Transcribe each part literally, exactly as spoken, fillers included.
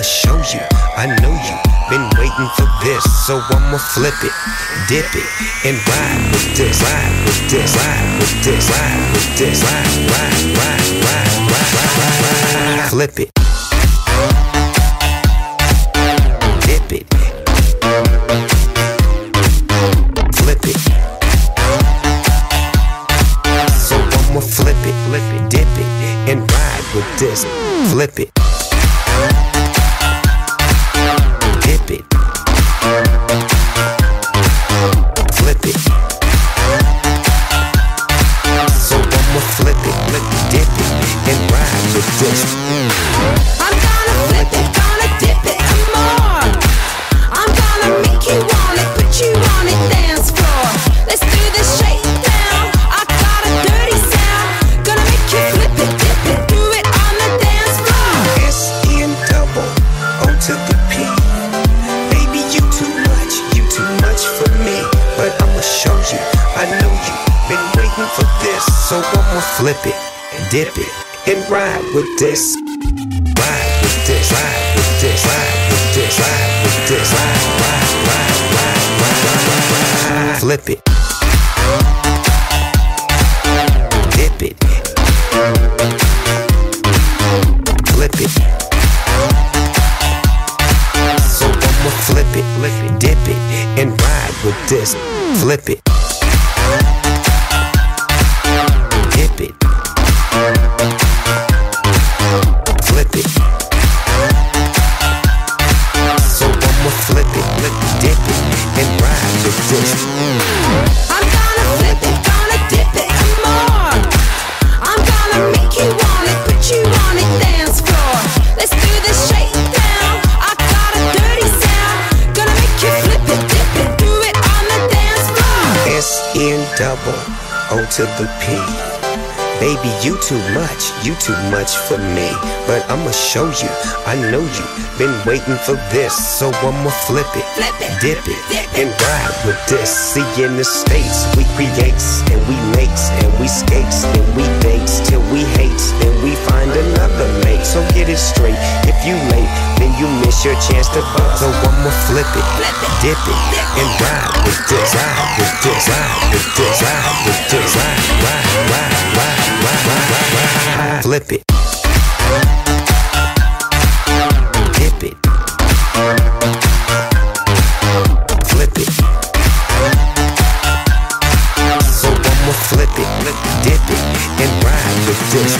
show you, I know you been waiting for this, so I'ma flip it, dip it, and ride with this, ride with this, ride with this, ride with this, ride, ride, ride, ride, ride, ride, ride, ride. Flip it, dip it, flip it. So I'ma flip it, flip it, dip it, and ride with this. Flip it, dip it, flip it. So I'ma flip it, flip it, dip it, and ride with this. I'm gonna flip it, gonna dip it some more. I'm gonna make you want it, put you on it, dance floor. Let's do this shake now. I got a dirty sound. Gonna make you flip it, dip it, do it on the dance floor. S N double O to the P. Baby, you too much, you too much for me. But I'ma show you, I know you been waiting for this, so I'ma flip it, dip it, and ride with this. Ride with this, ride with this, ride with this, ride with this, ride, ride, ride, ride, ride, ride, ride. Flip it, dip it, flip it. So I'ma flip it, flip it, dip it, and ride with this. Flip it, dip it, flip it. So I'ma flip it, flip it, dip it, and ride with this. I'm gonna flip it, gonna dip it some more. I'm gonna make you want it, put you on it, dance floor. Let's do this shake now. I got a dirty sound. Gonna make you flip it, dip it, do it on the dance floor. S N double O to the P. Baby, you too much, you too much for me. But I'ma show you, I know you been waiting for this, so I'ma flip it, Flip it, dip it, dip it. and ride with this. See, in the States, we creates and we makes and we skates and we dates till we hates and we find another mate. So get it straight, if you late, then you miss your chance to buzz. So I'ma flip it, Flip it, dip it, and ride with this, ride with this, ride with this, ride with this, ride, ride, ride, ride, ride, ride, ride. Flip it, dip it, flip it. So I'ma flip it, flip it, dip it, and ride with this.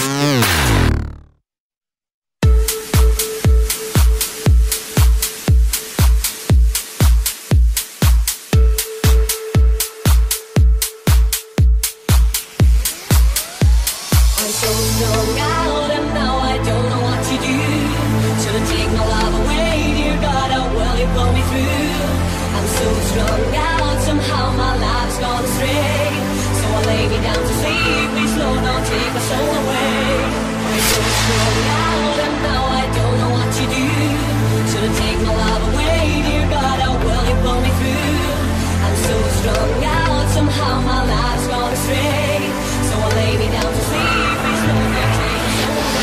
I'm so strung out and now I don't know what to do. Shouldn't take my love away, dear God, how well you pull me through. I'm so strung out, somehow my life's gone astray. So I lay me down to sleep, please Lord, don't take my soul away. I'm so strung out and now I don't know what to do. Shouldn't take my love away, dear God, how well you pull me through. I'm so strung out, somehow my life's gone astray. So I lay me down to sleep, please Lord, don't take my soul away.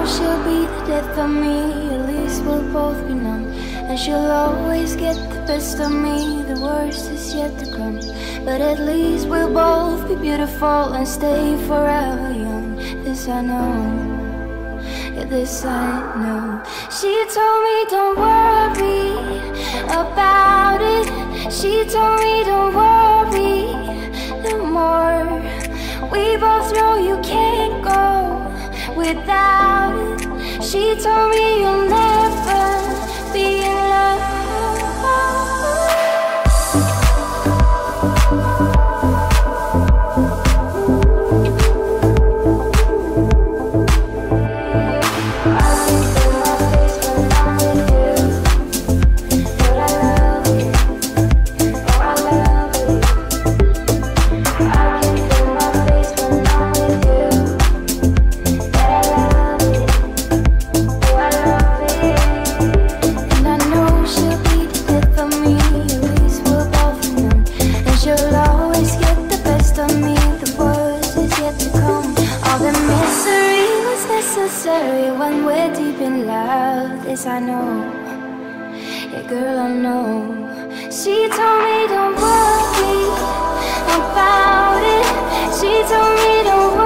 she'll be the death of me. At least we'll both be numb. And she'll always get the best of me. The worst is yet to come. But at least we'll both be beautiful and stay forever young. This I know, yeah, this I know. She told me don't worry about it. She told me don't worry no more. We both know you can't go without it. She told me you'll never be in love. When we're deep in love, this I know, yeah girl I know. She told me don't worry about it. She told me don't worry